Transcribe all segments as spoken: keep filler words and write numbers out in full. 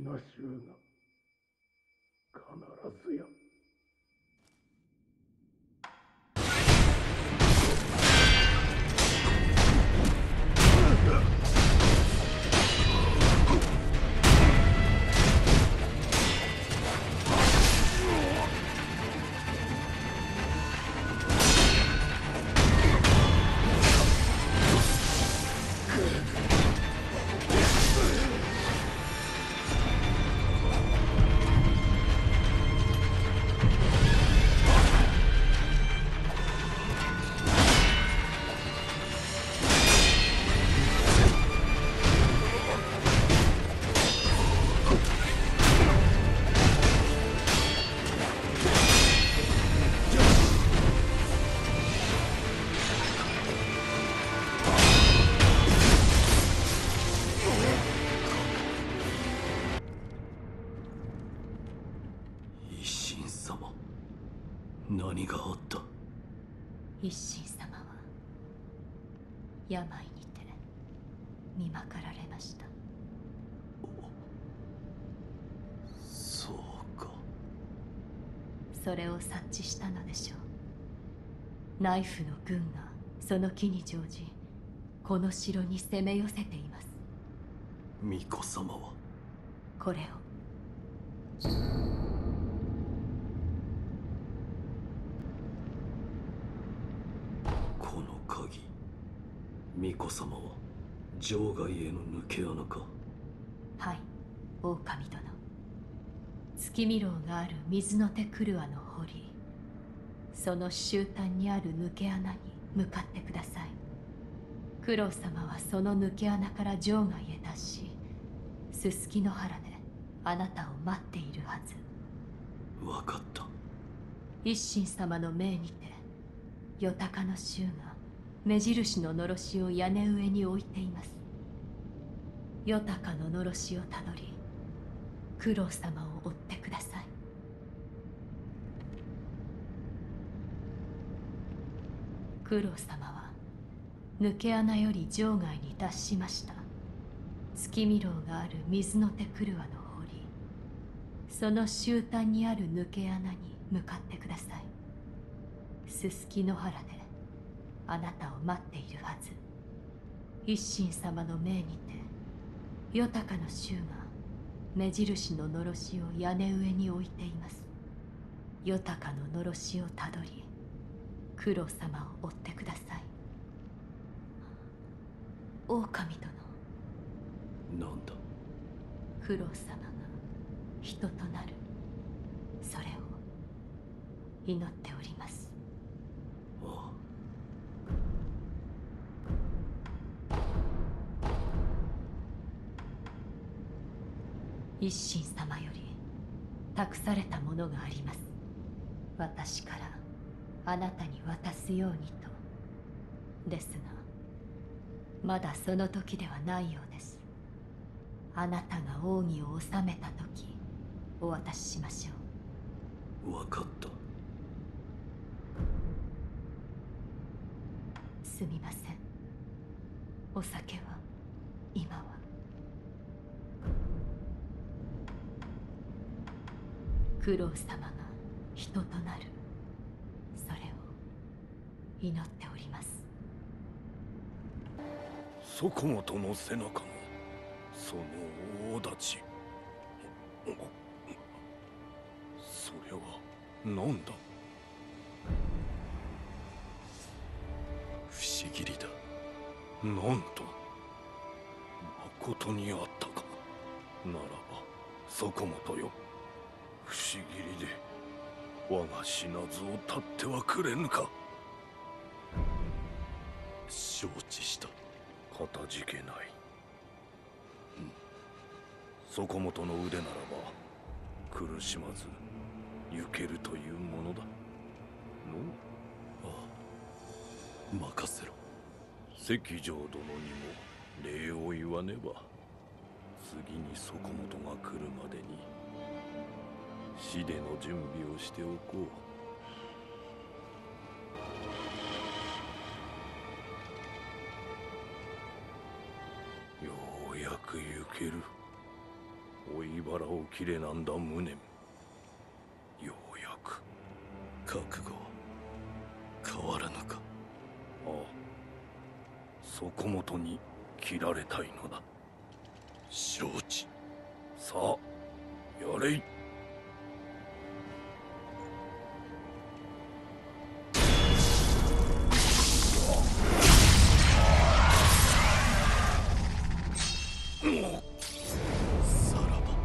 の衆が必ずや。 何があった？ 一心様は病にて見まかられました。 そうか。 それを察知したのでしょう。ナイフの軍がその機に乗じ、この城に攻め寄せています。 巫女様はこれを。 この鍵、巫女様は城外への抜け穴か？ はい、狼殿。月見楼がある水の手クルアの堀、その終端にある抜け穴に向かってください。九郎様はその抜け穴から城外へ達し、すすきの原であなたを待っているはず。 分かった。 一心様の命にて、夜鷹の衆が目印ののろしを屋根上に置いています。夜鷹ののろしをたどり、九郎様を追ってください。九郎様は抜け穴より城外に達しました。月見楼がある水の手クルアの堀、その終端にある抜け穴に向かってください。すすきの原であなたを待っているはず。一心様の命にて、夜鷹の衆が目印ののろしを屋根上に置いています。夜鷹ののろしをたどり、九郎様を追ってください。狼殿。 なんだ？ 九郎様が人となる、それを祈っております。 ああ。 一心様より託されたものがあります。私からあなたに渡すようにと。ですがまだその時ではないようです。あなたが奥義を治めた時お渡ししましょう。分かった。 すみません。お酒は今は。九郎様が人となる、それを祈っております。 そこもとの背中のその大立ち、それは何だ？ 不思議だ。 なんとまことにあったか。ならばそこもとよ、不思議で我が死なずを絶ってはくれぬか。 承知した。 かたじけない。うん、そこもとの腕ならば苦しまず行けるというものだの。 ああ、任せろ。 関城殿にも礼を言わねば。次にそこもとが来るまでに死での準備をしておこう。ようやく行ける。追い払きれなんだ無念。ようやく。 覚悟変わらぬか。 ああ、そこもとに切られたいのだ。 承知。 さあやれい。 さらば。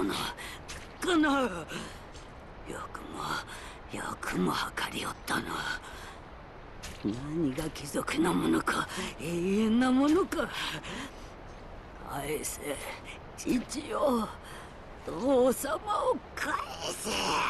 殿、このよくもよくも計りおったな。何が貴族なものか、永遠なものか。返せ、父を、父様を返せ。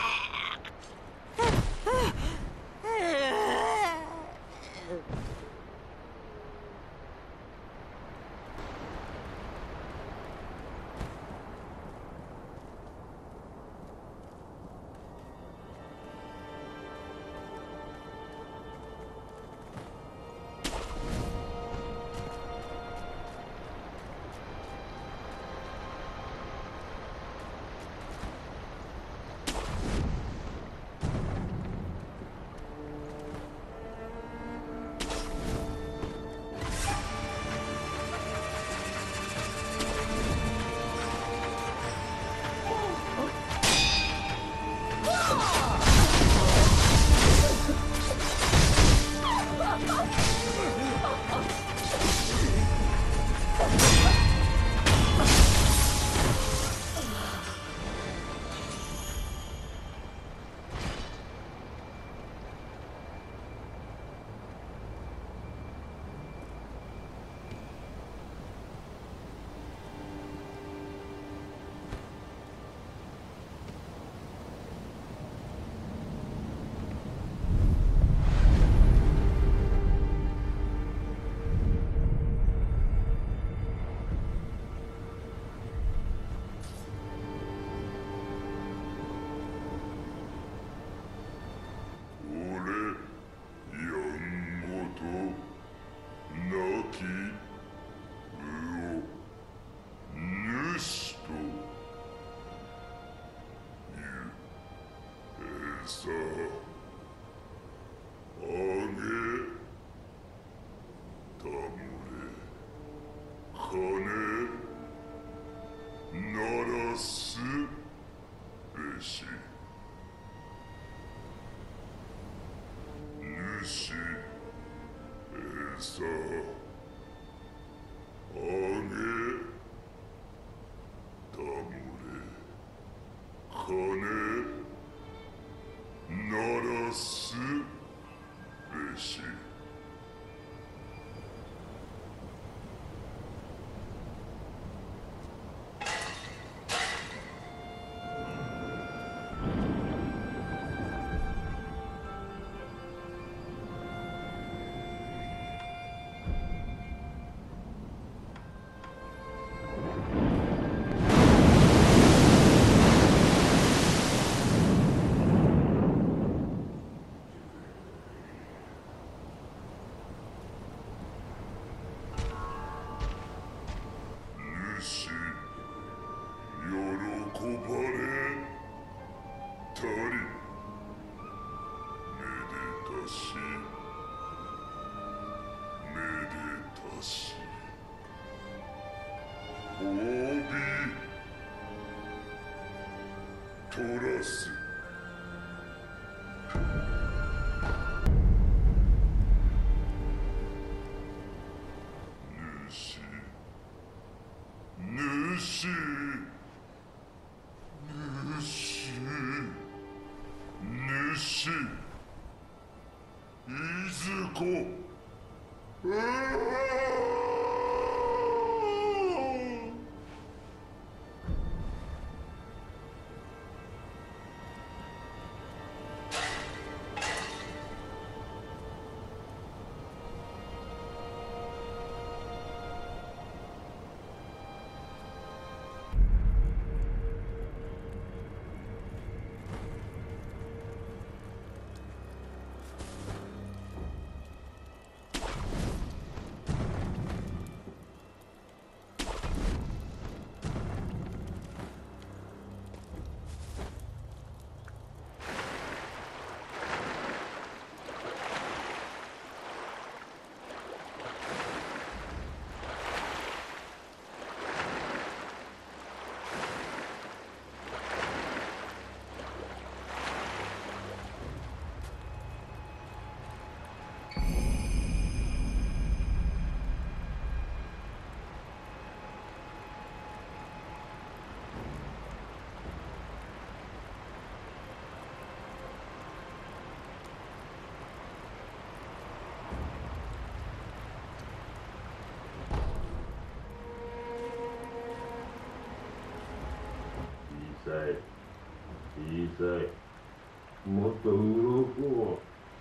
さあげたむれ金鳴らすべし主餌あげたむれ金鳴らすべし喜ばれたりめでたしめでたし褒美取らす主主主いずこうい小さいもっと鱗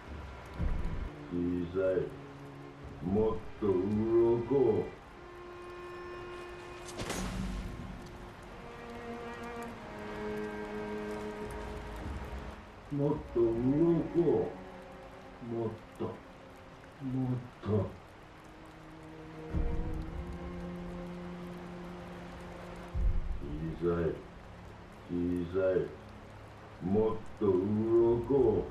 小さいもっと鱗もっと鱗もっともっと小さい小さいもっと鱗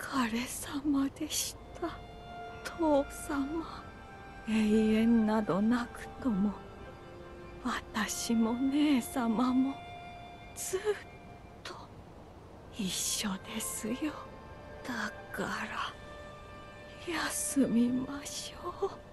れ様でした。父様、永遠などなくとも私も姉様もずっと一緒ですよ。だから休みましょう。